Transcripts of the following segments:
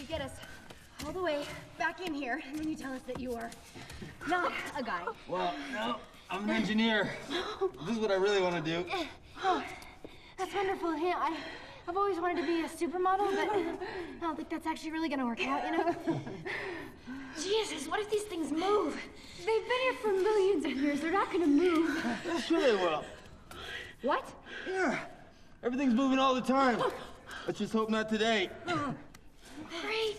get us all the way back in here, and then you tell us that you are not a guy. Well, no, I'm an engineer. This is what I really want to do. Oh, that's wonderful. Yeah, I've always wanted to be a supermodel, but I don't think that's actually really gonna work out, you know? Jesus, what if these things move? They've been here for millions of years. They're not gonna move. Sure they will. What? Yeah, everything's moving all the time. Let's just hope not today. Great.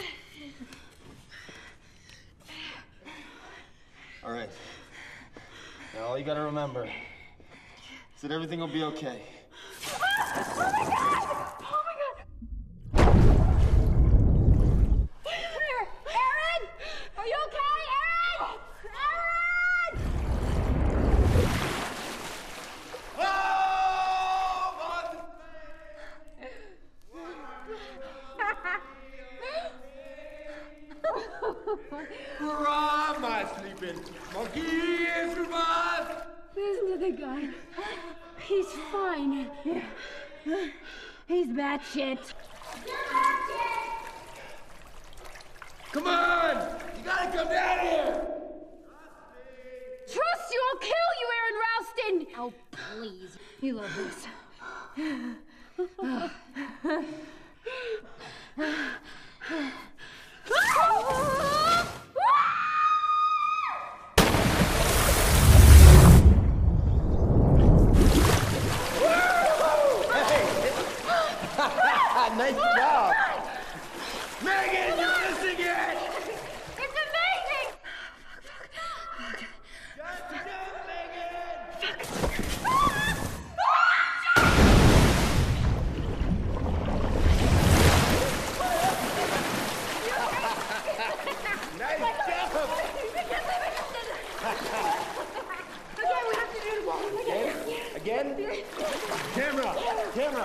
All right. Now all you gotta remember is that everything will be okay. Oh my God! Oh my God! Aaron! Are you okay, Aaron? Aaron! Hurrah, my sleeping monkey is revived! Listen to the guy. He's fine. Yeah. He's batshit. Come on! You gotta come down here! Trust you, I'll kill you, Aaron Ralston! Oh, please. You love this. Nice job! Megan, you're missing it! It's amazing! Good job, Megan! Nice job! Okay, we have to do it one Again? Camera! Camera!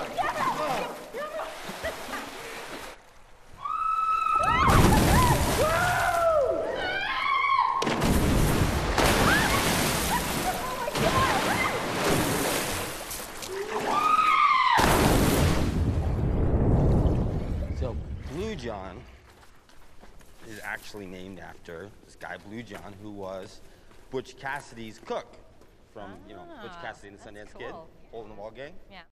So, Blue John is actually named after this guy, Blue John, who was Butch Cassidy's cook from, Butch Cassidy and the Sundance Kid, Hole in the Wall Gang. Yeah.